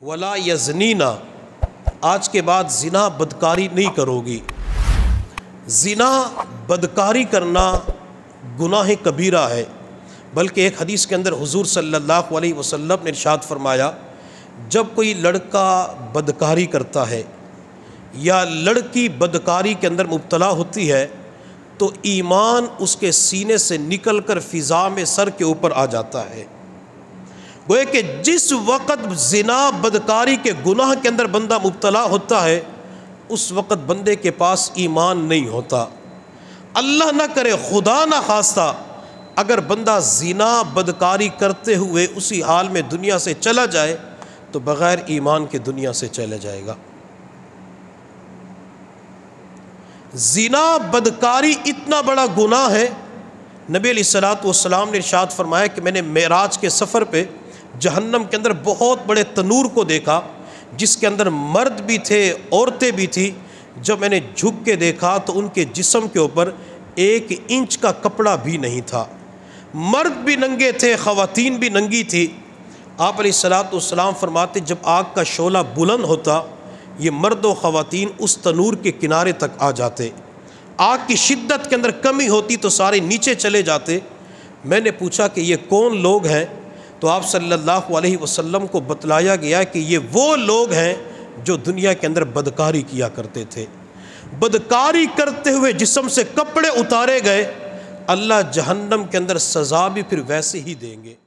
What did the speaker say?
ولا یزنینا، آج کے بعد زنا بدکاری نہیں کرو گی۔ زنا بدکاری کرنا گناہ کبیرہ ہے، بلکہ ایک حدیث کے اندر حضور صلی اللہ علیہ وسلم نے ارشاد فرمایا، جب کوئی لڑکا بدکاری کرتا ہے یا لڑکی بدکاری کے اندر مبتلا ہوتی ہے تو ایمان اس کے سینے سے نکل کر فضا میں سر کے اوپر آ جاتا ہے۔ گویا کہ جس وقت زنا بدکاری کے گناہ کے اندر بندہ مبتلا ہوتا ہے اس وقت بندے کے پاس ایمان نہیں ہوتا۔ اللہ نہ کرے، خدا نہ خواستہ، اگر بندہ زنا بدکاری کرتے ہوئے اسی حال میں دنیا سے چلا جائے تو بغیر ایمان کے دنیا سے چلا جائے گا۔ زنا بدکاری اتنا بڑا گناہ ہے، نبی علیہ الصلوۃ والسلام نے ارشاد فرمایا کہ میں نے معراج کے سفر پہ جہنم کے اندر بہت بڑے تنور کو دیکھا جس کے اندر مرد بھی تھے، عورتیں بھی تھی۔ جب میں نے جھک کے دیکھا تو ان کے جسم کے اوپر 1 انچ کا کپڑا بھی نہیں تھا، مرد بھی ننگے تھے، خواتین بھی ننگی تھی۔ آپ علیہ الصلوۃ والسلام فرماتے جب آگ کا شعلہ بلند ہوتا یہ مرد و خواتین اس تنور کے کنارے تک آ جاتے، آگ کی شدت کے اندر کمی ہوتی تو سارے نیچے چلے جاتے۔ میں نے پوچھا کہ یہ کون لوگ ہیں؟ تو آپ صلی اللہ علیہ وسلم کو بتلایا گیا کہ یہ وہ لوگ ہیں جو دنیا کے اندر بدکاری کیا کرتے تھے۔ بدکاری کرتے ہوئے جسم سے کپڑے اتارے گئے، اللہ جہنم کے اندر سزا بھی پھر ویسے ہی دیں گے۔